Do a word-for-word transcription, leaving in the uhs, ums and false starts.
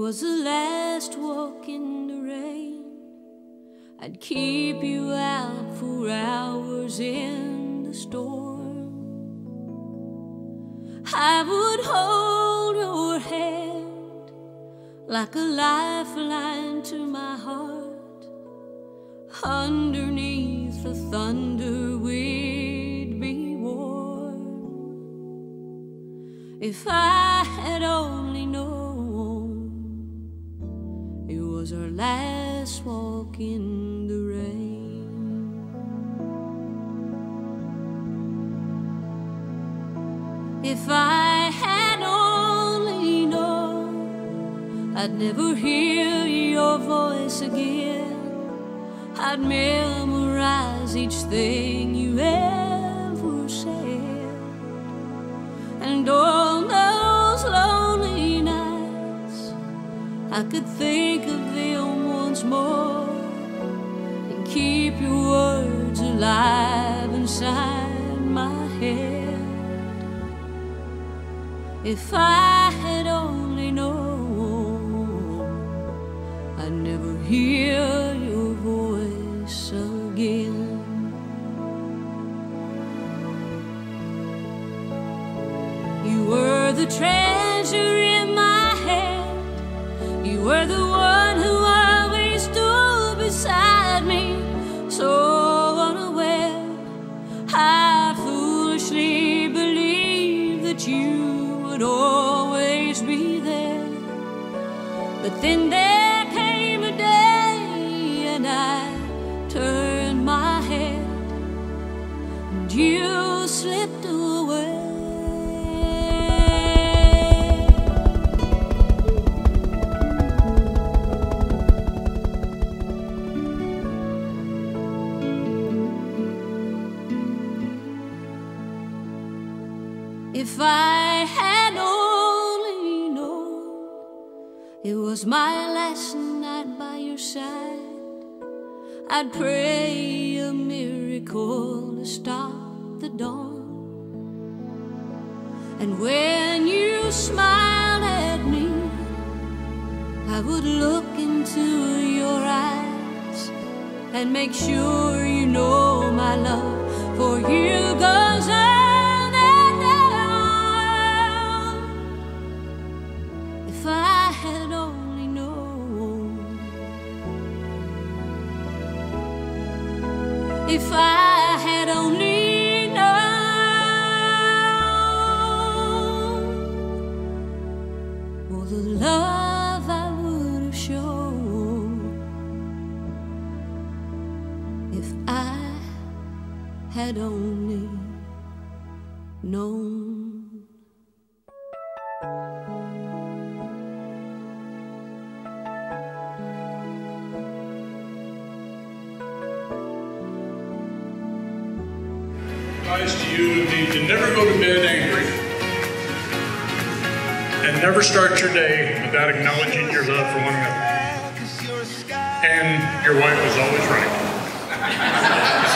was the last walk in the rain. I'd keep you out for hours in the storm. I would hold your hand like a lifeline to my heart. Underneath the thunder we'd be warm. If I had only known it was our last walk in the rain. If I had only known I'd never hear your voice again, I'd memorize each thing you ever said. And on those lonely nights I could think of them once more and keep your words alive inside my head. If I had only known I'd never hear your voice again. You were the treasure in my hand. You were the one who always stood beside me. So unaware, I foolishly believed that you would always be there. But then there came a day and I turned my head and you slipped away. If I had only known it was my last night by your side, I'd pray a miracle to stop the dawn. And when you smiled at me, I would look into your eyes and make sure you know my love for you goes on. If I had only known, if I had only known, oh, the love I would have shown if I had only known. Advice to you would be to never go to bed angry and never start your day without acknowledging your love for one another. And your wife was always right.